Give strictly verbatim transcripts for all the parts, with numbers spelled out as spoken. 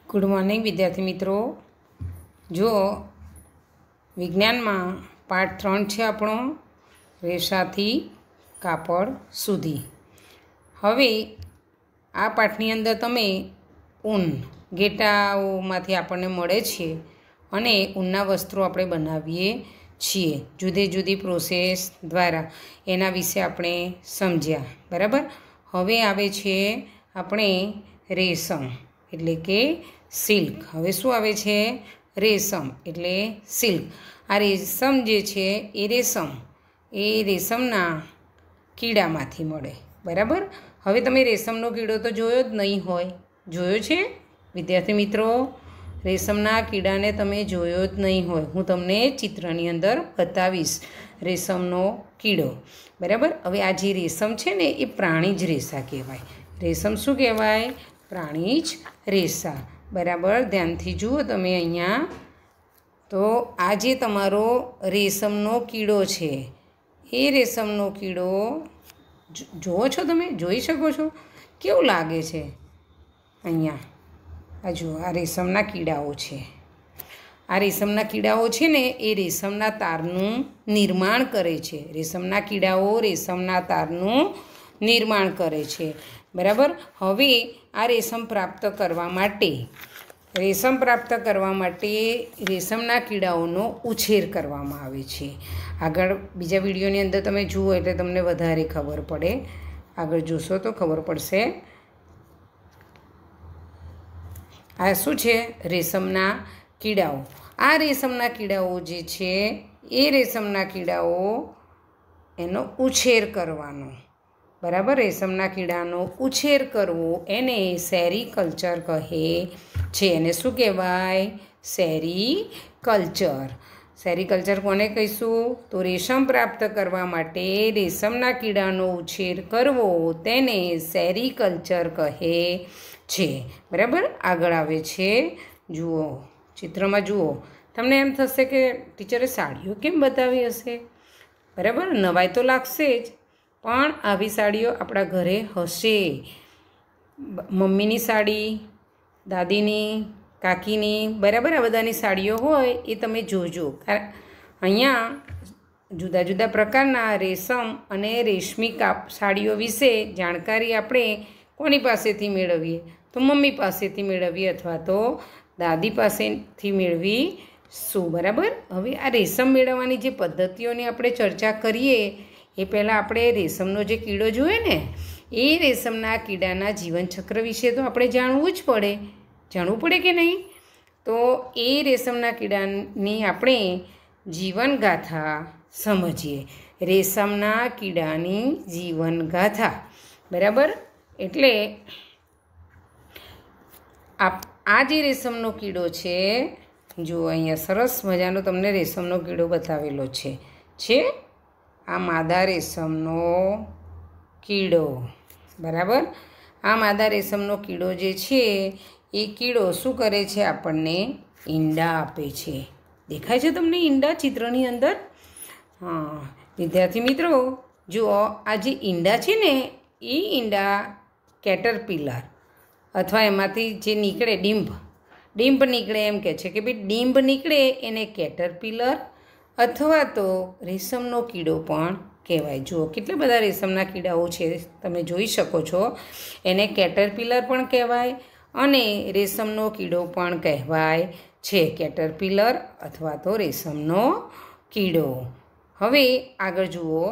Good morning વિદ્યાર્થી મિત્રો। જો વિજ્ઞાનમાં પાઠ ત્રણ છે આપણો, રેસાથી કાપડ સુધી। હવે આ પાઠની અંદર તમે ઊન ઘેટાઓમાંથી આપણને મળે છે અને ઊનના વસ્ત્રો આપણે બનાવીએ છીએ જુદી જુદી પ્રોસેસ દ્વારા, એના વિશે આપણે સમજ્યા, બરાબર। હવે આવે છે આપણે રેશમ એટલે કે સિલ્ક। હવે શું આવે છે? રેશમ એટલે સિલ્ક। આ રેશમ જે છે એ રેશમ એ રેશમના કીડામાંથી મળે, બરાબર। હવે તમે રેશમનો કીડો તો જોયો જ નહીં હોય, જોયો છે વિદ્યાર્થી મિત્રો? રેશમના કીડાને તમે જોયો જ નહીં હોય। હું તમને ચિત્રની અંદર બતાવીશ રેશમનો કીડો, બરાબર। હવે આ જે રેશમ છે ને એ પ્રાણી જ રેસા કહેવાય। રેશમ શું કહેવાય? પ્રાણી જ રેસા, બરાબર। ધ્યાનથી જુઓ તમે અહીંયા, તો આ જે તમારો રેશમનો કીડો છે એ રેશમનો કીડો જુઓ છો તમે, જોઈ શકો છો કેવું લાગે છે? અહીંયા આ જુઓ, આ રેશમના કીડાઓ છે। આ રેશમના કીડાઓ છે ને એ રેશમના તારનું નિર્માણ કરે છે। રેશમના કીડાઓ રેશમના તારનું નિર્માણ કરે છે, બરાબર। હવે આ રેશમ પ્રાપ્ત કરવા માટે રેશમ પ્રાપ્ત કરવા માટે રેશમના કીડાઓનો ઉછેર કરવામાં આવે છે। આગળ બીજા વિડીયોની અંદર તમે જુઓ એટલે તમને વધારે ખબર પડે, આગળ જોશો તો ખબર પડશે। આ શું છે? રેશમના કીડાઓ। આ રેશમના કીડાઓ જે છે એ રેશમના કીડાઓ એનો ઉછેર કરવાનો, બરાબર। રેશમના કીડાનો ઉછેર કરવો એને સેરીકલ્ચર કહે છે। એને શું કહેવાય? સેરીકલ્ચર। સેરીકલ્ચર કોને કહીશું? તો રેશમ પ્રાપ્ત કરવા માટે રેશમના કીડાનો ઉછેર કરવો તેને સેરીકલ્ચર કહે છે, બરાબર। આગળ આવે છે, જુઓ ચિત્રમાં જુઓ, તમને એમ થશે કે ટીચરે સાડીઓ કેમ બતાવી હશે, બરાબર। નવાઈ તો લાગશે જ, પણ આવી સાડીઓ આપણા ઘરે હશે। મમ્મીની સાડી, દાદીની, કાકીની, બરાબર, આ બધાની સાડીઓ હોય એ તમે જોજો। અહીંયા જુદા જુદા પ્રકારના રેશમ અને રેશમી કાપ સાડીઓ વિશે જાણકારી આપણે કોની પાસેથી મેળવીએ? તો મમ્મી પાસેથી મેળવીએ અથવા તો દાદી પાસેથી મેળવીશું, બરાબર। હવે આ રેશમ મેળવવાની જે પદ્ધતિઓની આપણે ચર્ચા કરીએ એ પહેલાં આપણે રેશમનો જે કીડો જોઈએ ને એ રેશમના કીડાના જીવનચક્ર વિશે તો આપણે જાણવું જ પડે, જાણવું પડે કે નહીં? તો એ રેશમના કીડાની આપણે જીવનગાથા સમજીએ। રેશમના કીડાની જીવનગાથા, બરાબર। એટલે આ જે રેશમનો કીડો છે, જો અહીંયા સરસ મજાનો તમને રેશમનો કીડો બતાવેલો છે છે આ માદા રેશમનો કીડો, બરાબર। આ માદા રેશમનો કીડો જે છે એ કીડો શું કરે છે? આપણને ઈંડા આપે છે। દેખાય છે તમને ઈંડા ચિત્રની અંદર? હા વિદ્યાર્થી મિત્રો, જુઓ આ જે ઈંડા છે ને એ ઈંડા કેટરપિલર અથવા એમાંથી જે નીકળે ડીંભ ડીંભ નીકળે એમ કહે છે કે ભાઈ ડીંભ નીકળે એને કેટરપિલર અથવા તો રેશમનો કીડો પણ કહેવાય। જુઓ કેટલા બધા રેશમના કીડાઓ છે તમે જોઈ શકો છો। એને કેટરપિલર પણ કહેવાય અને રેશમનો કીડો પણ કહેવાય છે, કેટરપિલર અથવા તો રેશમનો કીડો। હવે આગળ જુઓ,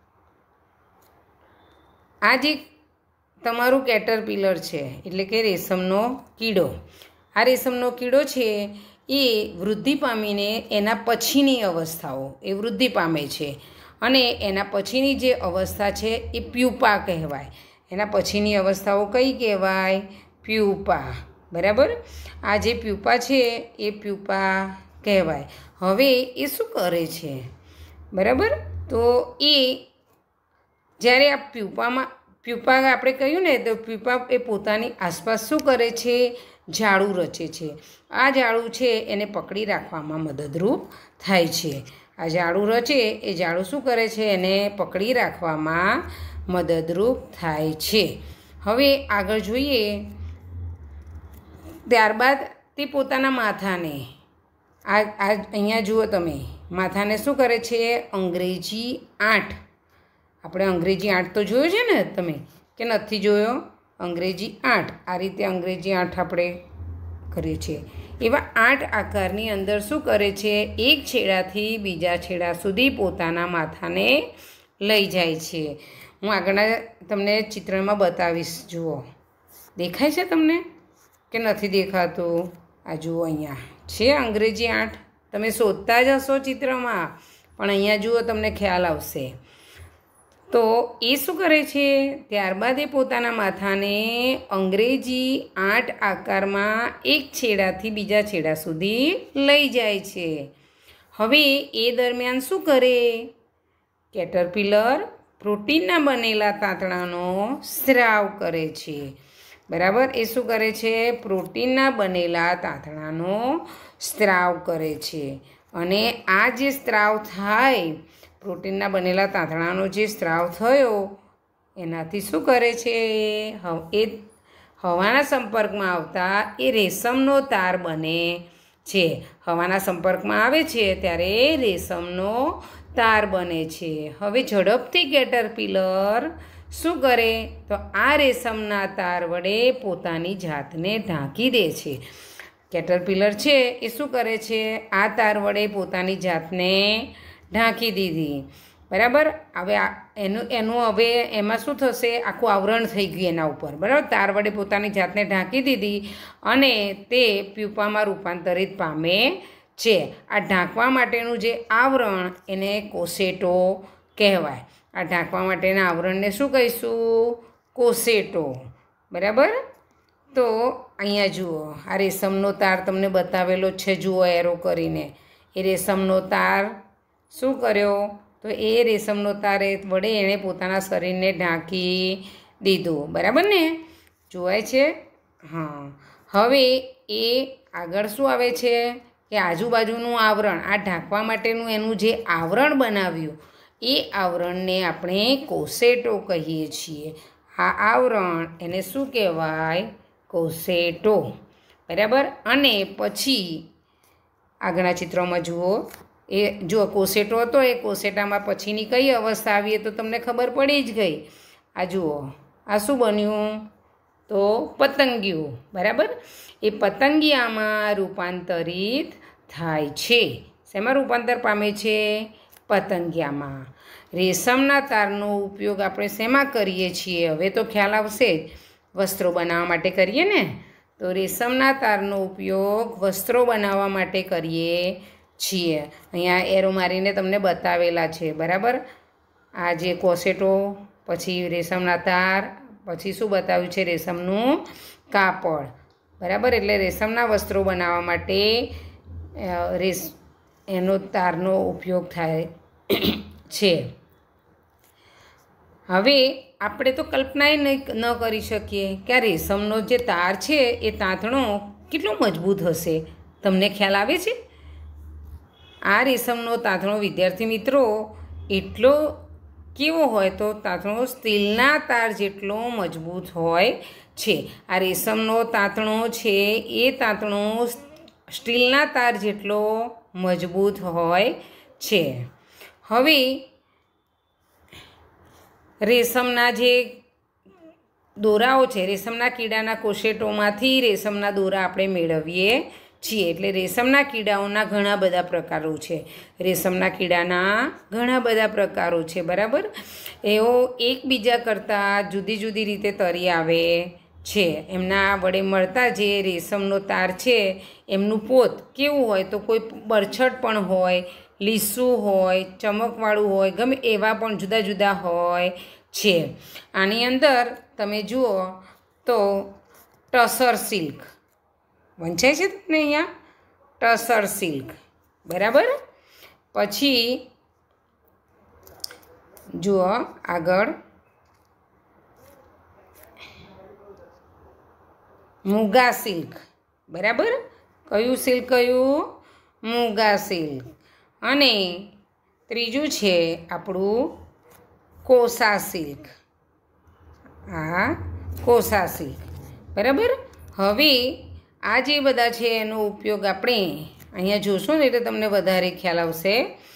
આ જે તમારું કેટરપિલર છે એટલે કે રેશમનો કીડો, આ રેશમનો કીડો છે એ વૃદ્ધિ પામીને એના પછીની અવસ્થાઓ એ વૃદ્ધિ પામે છે અને એના પછીની જે અવસ્થા છે એ પ્યુપા કહેવાય। એના પછીની અવસ્થાઓ કઈ કહેવાય? પ્યુપા, બરાબર। આ જે પ્યુપા છે એ પ્યુપા કહેવાય। હવે એ શું કરે છે, બરાબર? તો એ જ્યારે આ પ્યુપામાં પ્યુપા આપણે કહ્યું ને તો પ્યુપા એ પોતાની આસપાસ શું કરે છે? જાળું રચે છે। આ જાળું છે એને પકડી રાખવામાં મદદરૂપ થાય છે। આ જાળું રચે એ જાળું શું કરે છે? એને પકડી રાખવામાં મદદરૂપ થાય છે। હવે આગળ જોઈએ ત્યારબાદ તે પોતાના માથાને આ આ અહીંયા જુઓ તમે માથાને શું કરે છે અંગ્રેજી આઠ આપણે અંગ્રેજી આઠ તો જોયો છે ને તમે કે નથી જોયો અંગ્રેજી આઠ આ રીતે અંગ્રેજી આઠ આપણે કરીએ છીએ એવા આઠ આકારની અંદર શું કરે છે એક છેડાથી બીજા છેડા સુધી પોતાના માથાને લઈ જાય છે હું આગળના તમને ચિત્રમાં બતાવીશ જુઓ દેખાય છે તમને કે નથી દેખાતું આ જુઓ અહીંયા છે અંગ્રેજી આઠ તમે શોધતા જ હશો ચિત્રમાં પણ અહીંયા જુઓ તમને ખ્યાલ આવશે તો એ શું કરે છે ત્યારબાદ એ પોતાના માથાને અંગ્રેજી આઠ આકારમાં એક છેડાથી બીજા છેડા સુધી લઈ જાય છે હવે એ દરમિયાન શું કરે કેટરપિલર પ્રોટીનના બનેલા તાંતણાનો સ્ત્રાવ કરે છે બરાબર એ શું કરે છે પ્રોટીનના બનેલા તાંતણાનો સ્ત્રાવ કરે છે અને આ જે સ્ત્રાવ થાય પ્રોટીનના બનેલા તાંતણાનો જે સ્ત્રાવ થયો એનાથી શું કરે છે એ હવાના સંપર્કમાં આવતા એ રેશમનો તાર બને છે હવાના સંપર્કમાં આવે છે ત્યારે રેશમનો તાર બને છે હવે ઝડપથી કેટરપિલર શું કરે તો આ રેશમના તાર વડે પોતાની જાતને ઢાંકી દે છે કેટરપિલર છે એ શું કરે છે આ તાર વડે પોતાની જાતને ઢાંકી દીધી બરાબર હવે એનું એનું હવે એમાં શું થશે આખું આવરણ થઈ ગયું એના ઉપર બરાબર તાર વડે પોતાની જાતને ઢાંકી દીધી અને તે પ્યુપામાં રૂપાંતરિત પામે છે આ ઢાંકવા માટેનું જે આવરણ એને કોસેટો કહેવાય આ ઢાંકવા માટેના આવરણને શું કહીશું કોસેટો બરાબર તો અહીંયા જુઓ આ રેશમનો તાર તમને બતાવેલો છે જુઓ એરો કરીને એ રેશમનો તાર શું કર્યો તો એ રેશમનો તાર વડે એણે પોતાના શરીરને ઢાંકી દીધું બરાબર ને જોવાય છે હા હવે એ આગળ શું આવે છે કે આજુબાજુનું આવરણ આ ઢાંકવા માટેનું એનું જે આવરણ બનાવ્યું એ આવરણને આપણે કોસેટો કહીએ છીએ આ આવરણ એને શું કહેવાય કોસેટો બરાબર અને પછી આગળના ચિત્રમાં જુઓ એ જો કોસેટો હતો એ કોસેટામાં પછીની કઈ અવસ્થા આવી એ તો તમને ખબર પડી જ ગઈ આ જુઓ આ શું બન્યું તો પતંગિયું બરાબર એ પતંગિયામાં રૂપાંતરિત થાય છે શેમાં રૂપાંતર પામે છે પતંગિયામાં રેશમના તારનો ઉપયોગ આપણે શેમાં કરીએ છીએ હવે તો ખ્યાલ આવશે જ વસ્ત્રો બનાવવા માટે કરીએ ને તો રેશમના તારનો ઉપયોગ વસ્ત્રો બનાવવા માટે કરીએ છીએ અહીંયા એરો મારીને તમને બતાવેલા છે બરાબર આ જે કોસેટો પછી રેશમના તાર પછી શું બતાવ્યું છે રેશમનું કાપડ બરાબર એટલે રેશમના વસ્ત્રો બનાવવા માટે રેસ એનો તારનો ઉપયોગ થાય છે હવે આપણે તો કલ્પના ન કરી શકીએ કે આ રેશમનો જે તાર છે એ તાંતણો કેટલો મજબૂત હશે તમને ખ્યાલ આવે છે આ રેશમનો તાંતણો વિદ્યાર્થી મિત્રો એટલો કેવો હોય તો તાંતણો સ્ટીલના તાર જેટલો મજબૂત હોય છે આ રેશમનો તાંતણો છે એ તાંતણો સ્ટીલના તાર જેટલો મજબૂત હોય છે હવે રેશમના જે દોરાઓ છે રેશમના કીડાના કોશેટોમાંથી રેશમના દોરા આપણે મેળવીએ છીએ એટલે રેશમના કીડાઓના ઘણા બધા પ્રકારો છે રેશમના કીડાના ઘણા બધા પ્રકારો છે બરાબર એઓ એકબીજા કરતાં જુદી જુદી રીતે તરી આવે છે એમના વડે મળતા જે રેશમનો તાર છે એમનું પોત કેવું હોય તો કોઈ બરછટ પણ હોય લીસું હોય ચમકવાળું હોય ગમે એવા પણ જુદા જુદા હોય છે આની અંદર તમે જુઓ તો ટસર સિલ્ક વંચાય છે તમને અહીંયા ટસર સિલ્ક બરાબર પછી જુઓ આગળ મૂગા સિલ્ક બરાબર કયું સિલ્ક કયું મૂગા સિલ્ક અને ત્રીજું છે આપણું કોસા સિલ્ક આ કોસા સિલ્ક બરાબર હવે આ જે બધા છે એનો ઉપયોગ આપણે અહીંયા જોશું ને એટલે તમને વધારે ખ્યાલ આવશે.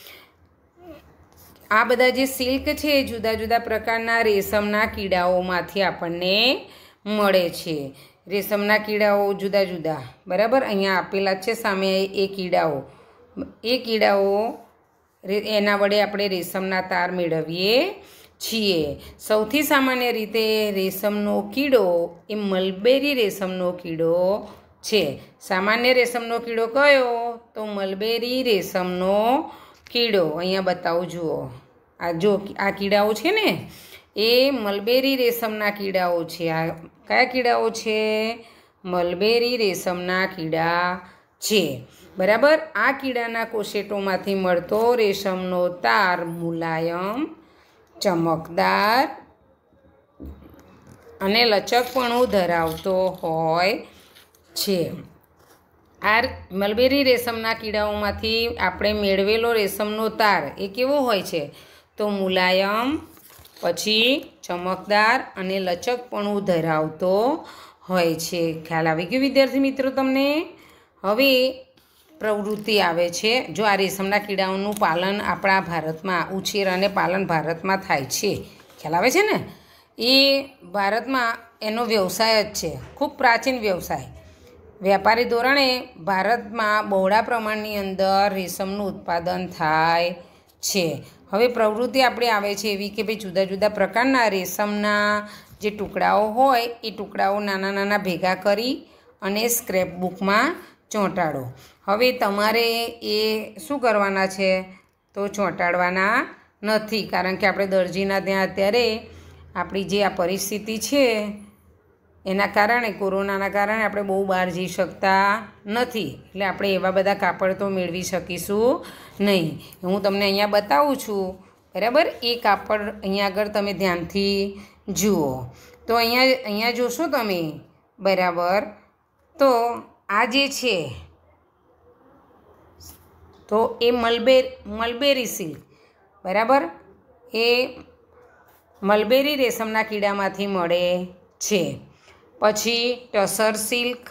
આ બધા જે સિલ્ક છે એ જુદા જુદા પ્રકારના રેશમના કીડાઓમાંથી આપણને મળે છે. રેશમના કીડાઓ જુદા જુદા, બરાબર, અહીંયા આપેલા છે સામે એ કીડાઓ. એ કીડાઓ એના વડે આપણે રેશમના તાર મેળવીએ છીએ. સૌથી સામાન્ય રીતે રેશમનો કીડો એ મલબેરી રેશમનો કીડો છે. સામાન્ય રેશમનો કીડો કયો? તો મલબેરી રેશમનો કીડો. અહીંયા બતાવું, જુઓ, આ જો આ કીડાઓ છે ને એ મલબેરી રેશમના કીડાઓ છે. આ કયા કીડાઓ છે? મલબેરી રેશમના કીડા છે, બરાબર. આ કીડાના કોશેટોમાંથી મળતો રેશમનો તાર મુલાયમ, ચમકદાર અને લચકપણું ધરાવતો હોય છે. આ મલબેરી રેશમના કીડાઓમાંથી આપણે મેળવેલો રેશમનો તાર એ કેવો હોય છે? તો મુલાયમ, પછી ચમકદાર અને લચકપણું ધરાવતો હોય છે. ખ્યાલ આવી ગયો વિદ્યાર્થી મિત્રો તમને? હવે પ્રવૃત્તિ આવે છે. જો આ રેશમના કીડાઓનું પાલન આપણા ભારતમાં, ઉછેર અને પાલન ભારતમાં થાય છે. ખ્યાલ આવે છે ને? એ ભારતમાં એનો વ્યવસાય જ છે, ખૂબ પ્રાચીન વ્યવસાય. વ્યાપારી ધોરણે ભારતમાં બહોળા પ્રમાણની અંદર રેશમનું ઉત્પાદન થાય છે. હવે પ્રવૃત્તિ આપણે આવે છે એવી કે ભાઈ જુદા જુદા પ્રકારના રેશમના જે ટુકડાઓ હોય એ ટુકડાઓ નાના નાના ભેગા કરી અને સ્ક્રેપ બુકમાં ચોંટાડો. હવે તમારે એ શું કરવાના છે? તો ચોંટાડવાના નથી, કારણ કે આપણે દરજીના ત્યાં અત્યારે આપણી જે આ પરિસ્થિતિ છે એના કારણે, કોરોનાના કારણે આપણે બહુ બહાર જઈ શકતા નથી. એટલે આપણે એવા બધા કાપડ તો મેળવી શકીશું નહીં. હું તમને અહીંયા બતાવું છું, બરાબર. એ કાપડ અહીંયા આગળ તમે ધ્યાનથી જુઓ. તો અહીંયા અહીંયા જોશો તમે, બરાબર. તો આ જે છે તો એ મલબેર મલબેરી સિલ્ક, બરાબર, એ મલબેરી રેશમના કીડામાંથી મળે છે. પછી ટસર સિલ્ક,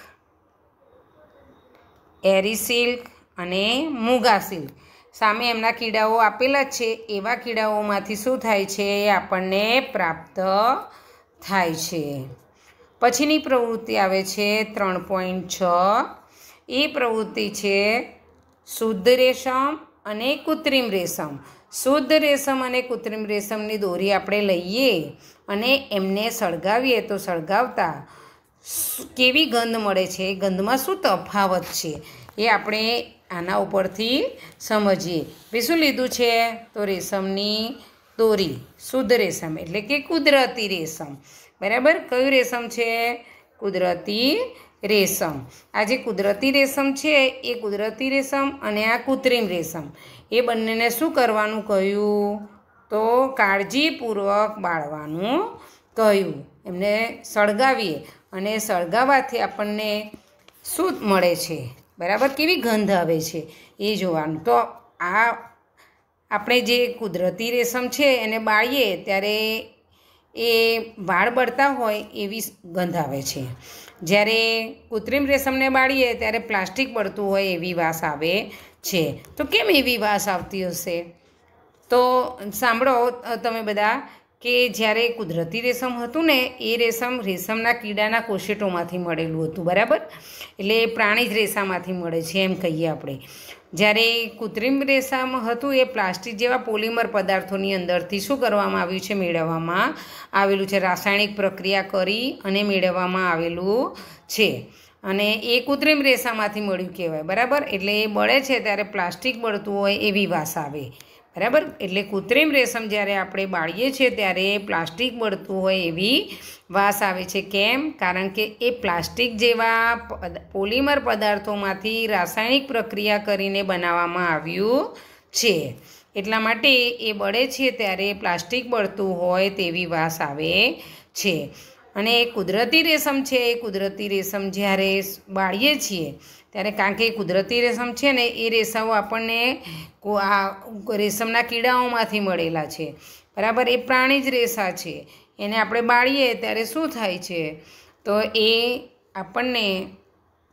એરી સિલ્ક અને મૂગા સિલ્ક. સામે એમના કીડાઓ આપેલા જ છે. એવા કીડાઓમાંથી શું થાય છે? આપણને પ્રાપ્ત થાય છે. પછીની પ્રવૃત્તિ આવે છે ત્રણ પોઈન્ટ છ. એ પ્રવૃત્તિ છે શુદ્ધ રેશમ અને કૃત્રિમ રેશમ. શુદ્ધ રેશમ અને કૃત્રિમ રેશમની દોરી આપણે લઈએ અને એમને સળગાવીએ તો સળગાવતા કેવી ગંધ મળે છે, ગંધમાં શું તફાવત છે એ આપણે આના ઉપરથી સમજીએ. ભાઈ શું લીધું છે? તો રેશમની દોરી, શુદ્ધ રેશમ એટલે કે કુદરતી રેશમ, બરાબર. કયું રેશમ છે? કુદરતી રેશમ. આ જે કુદરતી રેશમ છે એ કુદરતી રેશમ અને આ કૃત્રિમ રેશમ, એ બંનેને શું કરવાનું કહ્યું? તો કાળજીપૂર્વક બાળવાનું કહ્યું. એમને સળગાવીએ અને સળગાવવાથી આપણને શું મળે છે, બરાબર, કેવી ગંધ આવે છે એ જોવાનું. તો આ આપણે જે કુદરતી રેશમ છે એને બાળીએ ત્યારે એ વાળ બળતા હોય એવી ગંધ આવે છે. જ્યારે કૃત્રિમ રેશમને બાળીએ ત્યારે પ્લાસ્ટિક બળતું હોય એવી વાસ આવે છે. તો કેમ એવી વાસ આવતી હશે? તો સાંભળો તમે બધા કે જ્યારે કુદરતી રેશમ હતું ને એ રેશમ રેશમના કીડાના કોશેટોમાંથી મળેલું હતું, બરાબર. એટલે પ્રાણી જ રેસામાંથી મળે છે એમ કહીએ આપણે. જ્યારે કૃત્રિમ રેશમ હતું એ પ્લાસ્ટિક જેવા પોલિમર પદાર્થોની અંદરથી શું કરવામાં આવ્યું છે? મેળવવામાં આવેલું છે. રાસાયણિક પ્રક્રિયા કરી અને મેળવવામાં આવેલું છે. અને એ કૃત્રિમ રેસામાંથી મળ્યું કહેવાય, બરાબર. એટલે એ બળે છે ત્યારે પ્લાસ્ટિક બળતું હોય એવી વાસ આવે, બરાબર. એટલે કૃત્રિમ રેશમ જ્યારે આપણે બાળીએ છીએ ત્યારે પ્લાસ્ટિક બળતું હોય એવી વાસ આવે છે. કેમ? કારણ કે એ પ્લાસ્ટિક જેવા પોલિમર પદાર્થોમાંથી રાસાયણિક પ્રક્રિયા કરીને બનાવવામાં આવ્યું છે. એટલા માટે એ બળે છે ત્યારે પ્લાસ્ટિક બળતું હોય તેવી વાસ આવે છે. અને કુદરતી રેશમ છે એ કુદરતી રેશમ જ્યારે બાળીએ છીએ ત્યારે, કારણ કે કુદરતી રેશમ છે ને એ રેસાઓ આપણને આ રેશમના કીડાઓમાંથી મળેલા છે, બરાબર. એ પ્રાણી જ રેસા છે. એને આપણે બાળીએ ત્યારે શું થાય છે? તો એ આપણને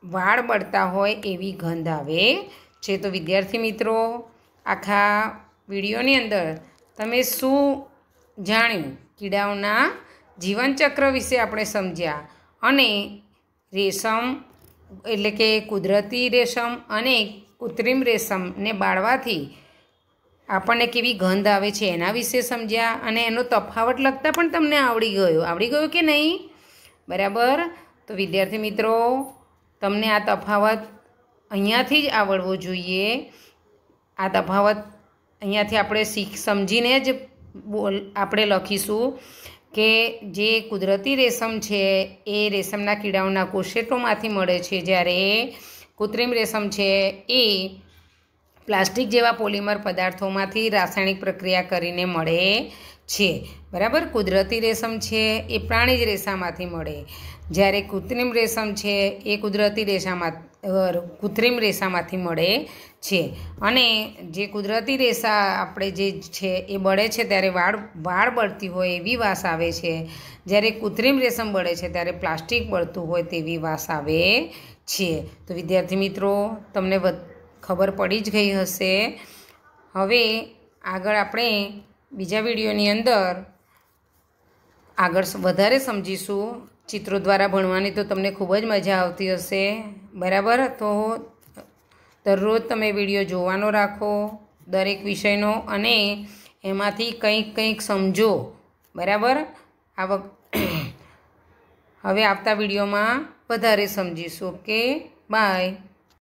વાળ બળતા હોય એવી ગંધ આવે છે। તો વિદ્યાર્થી મિત્રો, આખા વિડીયોની અંદર તમે શું જાણ્યું? કીડાઓના જીવનચક્ર વિશે આપણે સમજ્યા અને રેશમ એટલે કે કુદરતી રેશમ અને કૃત્રિમ રેશમને બાળવાથી આપણને કેવી ગંધ આવે છે એના વિશે સમજ્યા અને એનો તફાવત લખતા પણ તમને આવડી ગયો આવડી ગયો કે નહીં? બરાબર। તો વિદ્યાર્થી મિત્રો, તમને આ તફાવત અહીંયાથી જ આવડવો જોઈએ। આ તફાવત અહીંયાથી આપણે શીખ સમજીને જ બોલ આપણે લખીશું કે જે કુદરતી રેશમ છે એ રેશમના કીડાઓના કોષેટોમાંથી મળે છે, જ્યારે કૃત્રિમ રેશમ છે એ પ્લાસ્ટિક જેવા પોલિમર પદાર્થોમાંથી રાસાયણિક પ્રક્રિયા કરીને મળે છે। બરાબર। કુદરતી રેશમ છે એ પ્રાણીજ રેસામાંથી મળે, જ્યારે કૃત્રિમ રેશમ છે એ કુદરતી રેસામાં કૃત્રિમ રેસામાંથી મળે છે। અને જે કુદરતી રેસા આપણે જે છે એ બળે છે ત્યારે વાળ વાળ બળતી હોય એવી વાસ આવે છે, જ્યારે કૃત્રિમ રેશમ બળે છે ત્યારે પ્લાસ્ટિક બળતું હોય તેવી વાસ આવે છે। તો વિદ્યાર્થી મિત્રો, તમને ખબર પડી જ ગઈ હશે। હવે આગળ આપણે બીજા વિડીયોની અંદર આગળ વધારે સમજીશું। ચિત્રો દ્વારા ભણવાની તો તમને ખૂબ જ મજા આવતી હશે। બરાબર। તો દરરોજ તમે વિડીયો જોવાનો રાખો દરેક વિષયનો અને એમાંથી કંઈક કંઈક સમજો। બરાબર। આ હવે આવતા વિડીયોમાં વધારે સમજીશું। Okay, by.